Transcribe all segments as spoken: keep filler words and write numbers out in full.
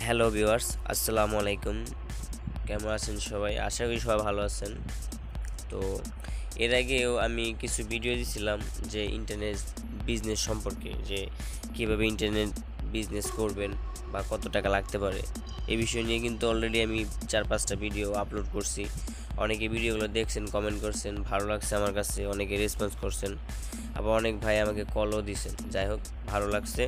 Hello viewers, আসসালামু আলাইকুম। কেমন আছেন সবাই? আশা করি সবাই ভালো আছেন। তো এর আগেও আমি কিছু ভিডিও দিয়েছিলাম যে ইন্টারনেট বিজনেস সম্পর্কে, যে কীভাবে ইন্টারনেট বিজনেস করবেন বা কত টাকা লাগতে পারে এই বিষয় নিয়ে কিন্তু অলরেডি আমি চার পাঁচটা ভিডিও আপলোড করছি। অনেকে ভিডিওগুলো দেখছেন, কমেন্ট করছেন, ভালো লাগছে আমার কাছে, অনেকে রেসপন্স করছেন, আবার অনেক ভাই আমাকে কলও দিছেন। যাই হোক, ভালো লাগছে।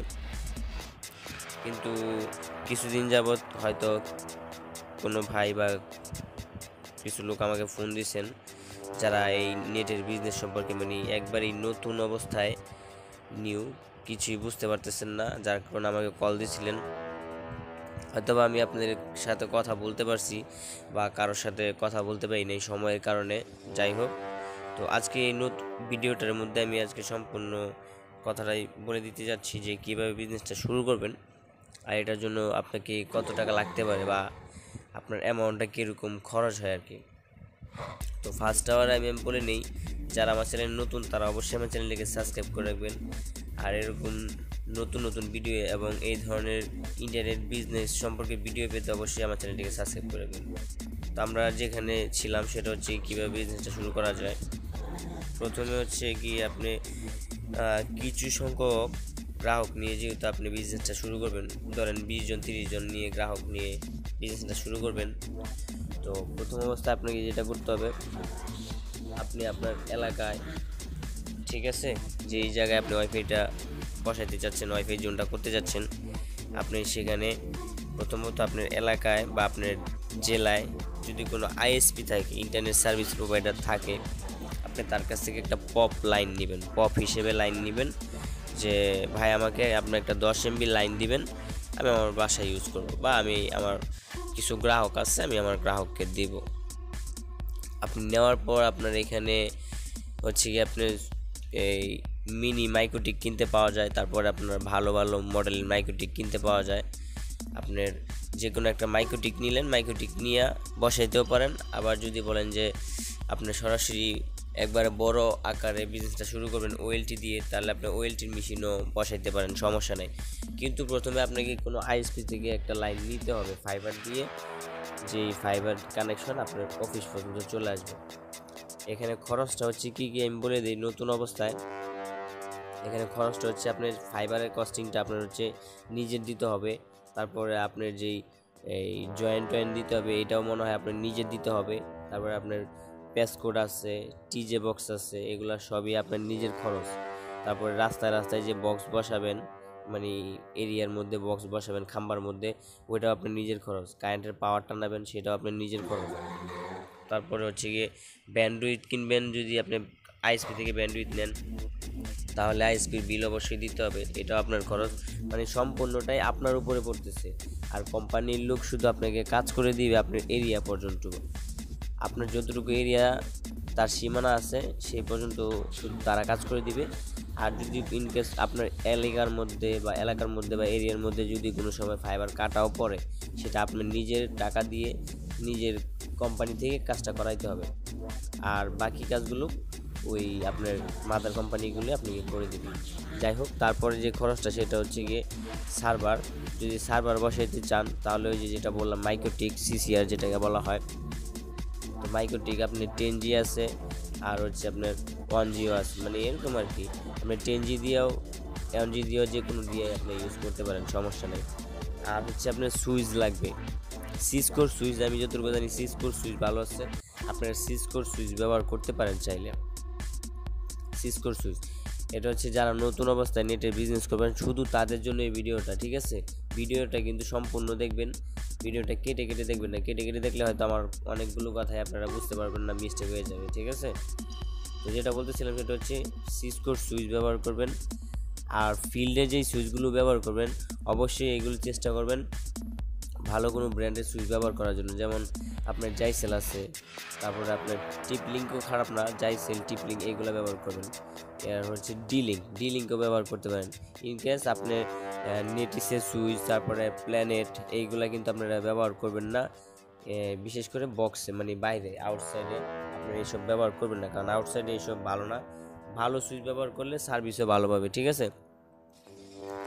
কিন্তু কিছুদিন যাবৎ হয়তো কোনো ভাই বা কিছু লোক আমাকে ফোন দিয়েছেন যারা এই নেটের বিজনেস সম্পর্কে মানে একবারই নতুন অবস্থায়, নিউ, কিছুই বুঝতে পারতেছেন না, যার কারণে আমাকে কল দিয়েছিলেন। হয়তোবা আমি আপনাদের সাথে কথা বলতে পারছি বা কারোর সাথে কথা বলতে পারি নাই সময়ের কারণে। যাই হোক, তো আজকে এই নতুন ভিডিওটার মধ্যে আমি আজকে সম্পূর্ণ কথাটাই বলে দিতে যাচ্ছি যে কীভাবে বিজনেসটা শুরু করবেন, আর এটার জন্য আপনাকে কত টাকা লাগতে পারে বা আপনার অ্যামাউন্টটা কীরকম খরচ হয় আর কি। তো ফার্স্ট আওয়ার আমি বলে নেই, যারা আমার চ্যানেল নতুন তারা অবশ্যই আমার চ্যানেলটিকে সাবস্ক্রাইব করে রাখবেন। আর এরকম নতুন নতুন ভিডিও এবং এই ধরনের ইন্টারনেট বিজনেস সম্পর্কে ভিডিও পেতে অবশ্যই আমার চ্যানেলটিকে সাবস্ক্রাইব করে রাখবেন। তো আমরা যেখানে ছিলাম সেটা হচ্ছে কীভাবে বিজনেসটা শুরু করা যায়। প্রথমে হচ্ছে কি আপনি কিছু সংখ্যক গ্রাহক নিয়ে, যেহেতু আপনি বিজনেসটা শুরু করবেন, ধরেন বিশ জন তিরিশ জন নিয়ে গ্রাহক নিয়ে বিজনেসটা শুরু করবেন। তো প্রথম অবস্থায় আপনাকে যেটা করতে হবে, আপনি আপনার এলাকায়, ঠিক আছে, যেই জায়গায় আপনি ওয়াইফাইটা বসাইতে চাচ্ছেন, ওয়াইফাই জোনটা করতে যাচ্ছেন, আপনি সেখানে প্রথমত আপনার এলাকায় বা আপনার জেলায় যদি কোনো আইএসপি থাকে, ইন্টারনেট সার্ভিস প্রোভাইডার থাকে, আপনি তার কাছ থেকে একটা পপ লাইন নেবেন, পপ হিসেবে লাইন নেবেন, যে ভাই আমাকে আপনার একটা দশ এমবি লাইন দিবেন, আমি আমার বাসায় ইউজ করব, বা আমি আমার কিছু গ্রাহক আছে আমি আমার গ্রাহককে দিব। আপনি নেওয়ার পর আপনার এখানে হচ্ছে কি আপনার এই মিনি মাইক্রোটিক কিনতে পাওয়া যায়, তারপরে আপনার ভালো ভালো মডেলের মাইক্রোটিক কিনতে পাওয়া যায়। আপনার যে কোনো একটা মাইক্রোটিক নিলেন, মাইক্রোটিক নিয়ে বসাইতেও পারেন। আবার যদি বলেন যে আপনি সরাসরি একবারে বড় আকারে বিজনেসটা শুরু করবেন ওএলটি দিয়ে, তাহলে আপনি ওএলটির মেশিনও বসাইতে পারেন, সমস্যা নেই। কিন্তু প্রথমে আপনাকে কোনো আইএসপি থেকে একটা লাইন নিতে হবে ফাইবার দিয়ে, যেই ফাইবার কানেকশন আপনার অফিস পর্যন্ত চলে আসবে। এখানে খরচটা হচ্ছে কী কী আমি বলে দিই নতুন অবস্থায়। এখানে খরচটা হচ্ছে আপনার ফাইবারের কস্টিংটা আপনার হচ্ছে নিজের দিতে হবে। তারপরে আপনার যেই এই জয়েন্ট টয়েন্ট দিতে হবে, এটাও মনে হয় আপনার নিজের দিতে হবে। তারপরে আপনার প্যাসকোড আছে, টিজে বক্স আছে, এগুলো সবই আপনার নিজের খরচ। তারপরে রাস্তায় রাস্তায় যে বক্স বসাবেন, মানে এরিয়ার মধ্যে বক্স বসাবেন খাম্বার মধ্যে, ওইটাও আপনার নিজের খরচ। কারেন্টের পাওয়ারটা নেবেন, সেটাও আপনার নিজের খরচ। তারপরে হচ্ছে গিয়ে ব্যান্ডউইথ কিনবেন, যদি আপনি আইএসপি থেকে ব্যান্ডউইথ নেন তাহলে আইএসপির বিল অবশ্যই দিতে হবে, এটাও আপনার খরচ। মানে সম্পূর্ণটাই আপনার উপরে পড়তেছে। আর কোম্পানির লোক শুধু আপনাকে কাজ করে দিবে আপনার এরিয়া পর্যন্ত, আপনার যতটুকু এরিয়া তার সীমানা আছে সেই পর্যন্ত শুধু তারা কাজ করে দিবে। আর যদি ইনকেস আপনার এলাকার মধ্যে বা এলাকার মধ্যে বা এরিয়ার মধ্যে যদি কোনো সময় ফাইবার কাটাও পড়ে, সেটা আপনার নিজের টাকা দিয়ে নিজের কোম্পানি থেকে কাজটা করাইতে হবে। আর বাকি কাজগুলো ওই আপনার মাদার কোম্পানিগুলো আপনি করে দেবেন। যাই হোক, তারপরে যে খরচটা সেটা হচ্ছে গিয়ে সার্ভার। যদি সার্ভার বসাইতে চান তাহলে ওই যে যেটা বললাম মাইক্রোটিক সিসিআর যেটাকে বলা হয়, তো মাইক্রোটিক আপনি টেন জি আছে, আর হচ্ছে আপনার ওয়ান জিও আছে, মানে এরকম আর কি। আপনি টেন জি দিয়েও ওয়ান জি দিয়েও যে কোনো দিয়ে আপনি ইউজ করতে পারেন, সমস্যা নেই। আর হচ্ছে আপনার সুইচ লাগবে, সিসকোর সুইচ, আমি যতটুকু জানি সিসকোর সুইচ ভালো আছে, আপনারা সিসকোর সুইচ ব্যবহার করতে পারেন চাইলে। সিসকোর সুইচ এটা হচ্ছে যারা নতুন অবস্থায় নেটে বিজনেস করবেন শুধু তাদের জন্য এই ভিডিওটা, ঠিক আছে। ভিডিওটা কিন্তু সম্পূর্ণ দেখবেন, ভিডিওটা কেটে কেটে দেখবেন না, কেটে কেটে দেখলে হয়তো আমার অনেকগুলো কথাই আপনারা বুঝতে পারবেন না, মিস্টেক হয়ে যাবে, ঠিক আছে। তো যেটা বলতেছিলাম সেটা হচ্ছে সিসকোর সুইচ ব্যবহার করবেন। আর ফিল্ডে যেই সুইচগুলো ব্যবহার করবেন অবশ্যই এগুলো চেষ্টা করবেন ভালো কোনো ব্র্যান্ডের সুইচ ব্যবহার করার জন্য, যেমন আপনার জাইসেল আছে, তারপরে আপনার টিপলিঙ্কও খারাপ না, জাইসেল টিপলিঙ্ক এইগুলো ব্যবহার করবেন। আর হচ্ছে ডিলিঙ্ক, ডিলিঙ্কও ব্যবহার করতে পারেন। ইনকেস আপনি নেটিসের সুইচ, তারপরে প্ল্যানেট, এইগুলা কিন্তু আপনারা ব্যবহার করবেন না, বিশেষ করে বক্সে মানে বাইরে আউটসাইডে আপনারা এইসব ব্যবহার করবেন না, কারণ আউটসাইডে এইসব ভালো না। ভালো সুইচ ব্যবহার করলে সার্ভিসও ভালো পাবে, ঠিক আছে।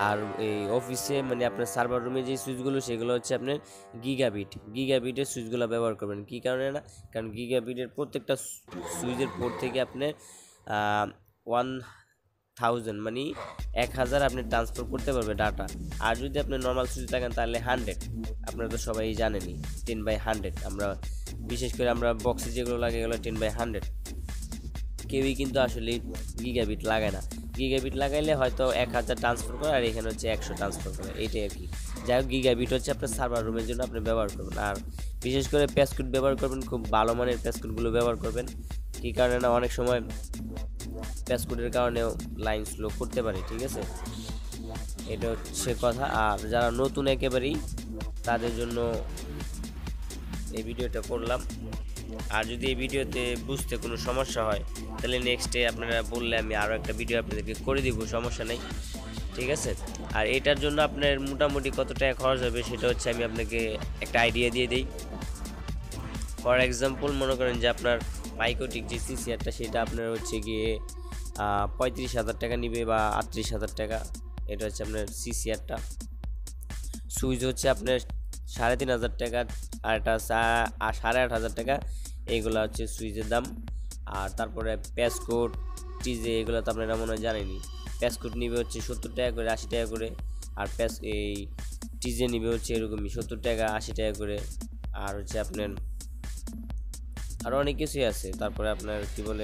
আর এই অফিসে মানে আপনার সার্ভার রুমে যে সুইচগুলো সেগুলো হচ্ছে আপনার গিগাবিট গিগাবিটের সুইচগুলো ব্যবহার করবেন। কী কারণে না, কারণ গিগাবিটের প্রত্যেকটা সুইচের পোর্ট থেকে আপনার ওয়ান থাউজেন্ড মানে এক হাজার আপনি ট্রান্সফার করতে পারবে ডাটা। আর যদি আপনি নর্মাল সুইচ থাকেন তাহলে হান্ড্রেড, আপনারা তো সবাই জানেনই টেন বাই হান্ড্রেড। আমরা বিশেষ করে আমরা বক্সে যেগুলো লাগে এগুলো টেন বাই হান্ড্রেড। কেউই কিন্তু আসলে গিগাবিট লাগায় না। গিগাবিট লাগাইলে হয়তো এক হাজার ট্রান্সফার করে, আর এখানে হচ্ছে একশো ট্রান্সফার করে, এইটাই আর কি। যাই হোক, গিগাবিট হচ্ছে আপনার সার্ভার রুমের জন্য আপনি ব্যবহার করবেন। আর বিশেষ করে প্যাসকোড ব্যবহার করবেন, খুব ভালো মানের প্যাসকোডগুলো ব্যবহার করবেন। কী কারণে না, অনেক সময় প্যাসকোডের কারণেও লাইন স্লো করতে পারে, ঠিক আছে, এটা হচ্ছে কথা। আর যারা নতুন একেবারেই তাদের জন্য এই ভিডিওটা করলাম। আর যদি এই ভিডিওতে বুঝতে কোনো সমস্যা হয় তাহলে নেক্সটে আপনারা বললে আমি আরও একটা ভিডিও আপনাদেরকে করে দিব, সমস্যা নেই, ঠিক আছে। আর এটার জন্য আপনার মোটামুটি কত টাকা খরচ হবে সেটা হচ্ছে আমি আপনাকে একটা আইডিয়া দিয়ে দিই। ফর এক্সাম্পল মনে করেন যে আপনার মাইক্রোটিক যে সিসিআরটা সেটা আপনার হচ্ছে গিয়ে পঁয়ত্রিশ হাজার টাকা নিবে বা আটত্রিশ হাজার টাকা, এটা হচ্ছে আপনার সিসিআরটা। সুইচ হচ্ছে আপনার সাড়ে তিন হাজার টাকা, আর এটা সাড়ে আট হাজার টাকা, এইগুলো হচ্ছে সুইচের দাম। আর তারপরে প্যাসকোড টিজে এগুলো তো আপনারা মনে হয় জানেনি। প্যাসকোড নিবে হচ্ছে সত্তর টাকা করে, আশি টাকা করে। আর প্যাস এই টিজে নিবে হচ্ছে এরকমই সত্তর টাকা আশি টাকা করে। আর হচ্ছে আপনার আরও অনেক কিছুই আছে। তারপরে আপনার কি বলে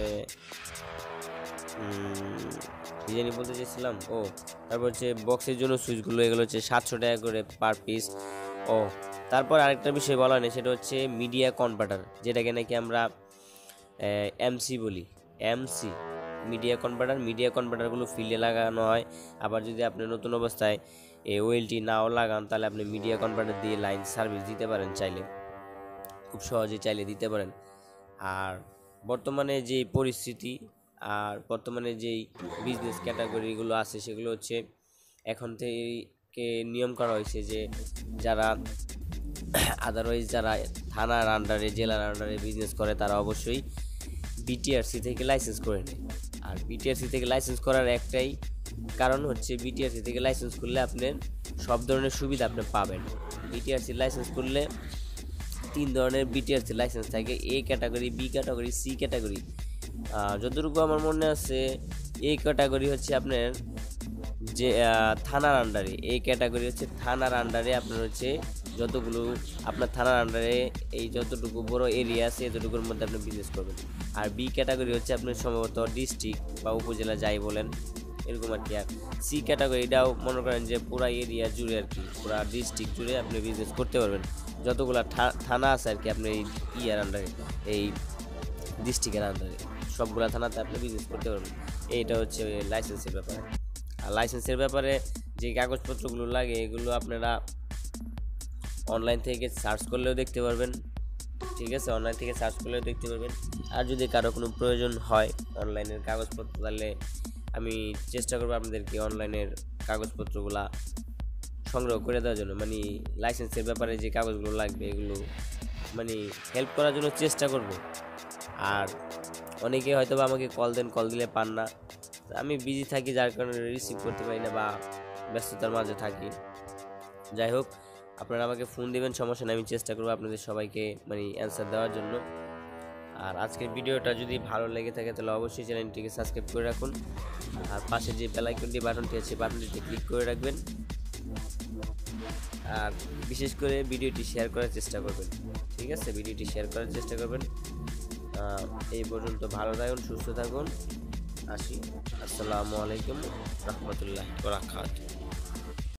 ডিজাইন বলতে চেয়েছিলাম, ও তারপর হচ্ছে বক্সের জন্য সুইচগুলো এগুলো হচ্ছে সাতশো টাকা করে পার পিস। ও তারপর আরেকটা বিষয় বলা নেই, সেটা হচ্ছে মিডিয়া কনভার্টার, যেটাকে নাকি আমরা এমসি বলি, এমসি মিডিয়া কনভার্টার। মিডিয়া কনভার্টারগুলো ফিল্ডে লাগানো হয়। আবার যদি আপনি নতুন অবস্থায় এই ওয়েলটি নাও লাগান তাহলে আপনি মিডিয়া কনভার্টার দিয়ে লাইন সার্ভিস দিতে পারেন, চাইলে খুব সহজে চাইলে দিতে পারেন। আর বর্তমানে যে পরিস্থিতি আর বর্তমানে যেই বিজনেস ক্যাটাগরিগুলো আছে সেগুলো হচ্ছে এখন থেকে নিয়ম করা হয়েছে যে যারা আদারওয়াইজ যারা থানার আন্ডারে জেলার আন্ডারে বিজনেস করে তারা অবশ্যই বিটিআরসি থেকে লাইসেন্স করে নেয়। আর বিটিআরসি থেকে লাইসেন্স করার একটাই কারণ হচ্ছে বিটিআরসি থেকে লাইসেন্স করলে আপনার সব ধরনের সুবিধা আপনি পাবেন। বিটিআরসি লাইসেন্স করলে তিন ধরনের বিটিআরসি লাইসেন্স থাকে, A category, B category, C category. যতটুকু আমার মনে আছে এই ক্যাটাগরি হচ্ছে আপনার যে থানার আন্ডারে, এই ক্যাটাগরি হচ্ছে থানার আন্ডারে আপনার হচ্ছে যতগুলো আপনার থানার আন্ডারে এই যতটুকু বড় এরিয়া আছে এতটুকুর মধ্যে আপনি বিজনেস করবেন। আর বি ক্যাটাগরি হচ্ছে আপনার সম্ভবত ডিস্ট্রিক্ট বা উপজেলা যাই বলেন এরকম আর কি। আর সি ক্যাটাগরি এটাও মনে করেন যে পুরা এরিয়া জুড়ে আর কি, পুরা ডিস্ট্রিক্ট জুড়ে আপনি বিজনেস করতে পারবেন। যতগুলো থানা আছে আর কি আপনি এই ইয়ার আন্ডারে, এই ডিস্ট্রিক্টের আন্ডারে সবগুলা থানাতে আপনি বিজনেস করতে পারবেন। এইটা হচ্ছে লাইসেন্সের ব্যাপারে। আর লাইসেন্সের ব্যাপারে যে কাগজপত্রগুলো লাগে এগুলো আপনারা অনলাইন থেকে সার্চ করলেও দেখতে পারবেন, ঠিক আছে, অনলাইন থেকে সার্চ করলেও দেখতে পারবেন। আর যদি কারো কোনো প্রয়োজন হয় অনলাইনের কাগজপত্র তাহলে আমি চেষ্টা করবো আপনাদেরকে অনলাইনের কাগজপত্রগুলা সংগ্রহ করে দেওয়ার জন্য, মানে লাইসেন্সের ব্যাপারে যে কাগজগুলো লাগবে এগুলো মানে হেল্প করার জন্য চেষ্টা করব। আর অনেকে হয়তো বা আমাকে কল দেন, কল দিলে পান না, আমি বিজি থাকি যার কারণে রিসিভ করতে পারি না বা ব্যস্ততার মাঝে থাকি। যাই হোক, আপনারা আমাকে ফোন দেবেন, সমস্যা নেই, আমি চেষ্টা করবো আপনাদের সবাইকে মানে অ্যান্সার দেওয়ার জন্য। আর আজকের ভিডিওটা যদি ভালো লেগে থাকে তাহলে অবশ্যই চ্যানেলটিকে সাবস্ক্রাইব করে রাখুন। আর পাশে যে বেল আইকনটি বাটনটি আছে বাটনটিতে ক্লিক করে রাখবেন। আর বিশেষ করে ভিডিওটি শেয়ার করার চেষ্টা করবেন, ঠিক আছে, ভিডিওটি শেয়ার করার চেষ্টা করবেন। এই পর্যন্ত ভালো থাকুন, সুস্থ থাকুন, আসি। আসসালামু আলাইকুম রহমতুল্লাহি ওয়া বারাকাতুহু।